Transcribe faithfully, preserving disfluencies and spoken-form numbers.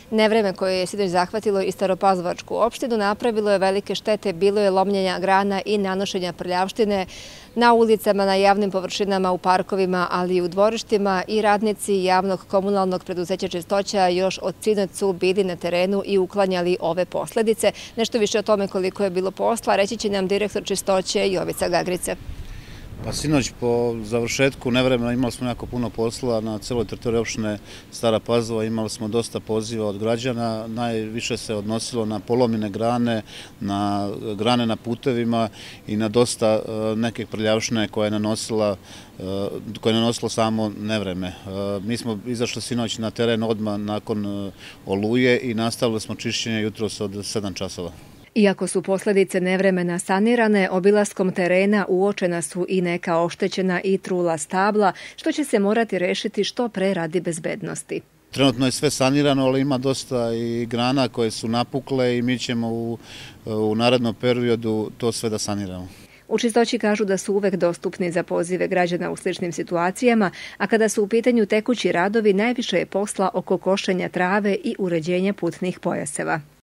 Nevreme koje je sinoć zahvatilo i Staropazovačku opštinu napravilo je velike štete, bilo je lomljenja grana i nanošenja prljavštine na ulicama, na javnim površinama, u parkovima, ali i u dvorištima, i radnici javnog komunalnog preduzeća Čistoća još od sinoć su bili na terenu i uklanjali ove posledice. Nešto više o tome koliko je bilo posla reći će nam direktor Čistoće Jovica Gagrice. Pa sinoć po završetku nevremena imali smo jako puno posla na celoj teritoriji opštine Stara Pazova, imali smo dosta poziva od građana, najviše se odnosilo na polomljene grane, na grane na putevima i na dosta nekih prljavštine koje je nanosila koje je nanosilo samo nevreme. Mi smo izašli sinoć na teren odmah nakon oluje i nastavili smo čišćenje jutros od sedam časova. Iako su posledice nevremena sanirane, obilaskom terena uočena su i neka oštećena i trula stabla, što će se morati rešiti što pre radi bezbednosti. Trenutno je sve sanirano, ali ima dosta i grana koje su napukle i mi ćemo u, u narednom periodu to sve da saniramo. U Čistoći kažu da su uvek dostupni za pozive građana u sličnim situacijama, a kada su u pitanju tekući radovi, najviše je posla oko košenja trave i uređenja putnih pojaseva.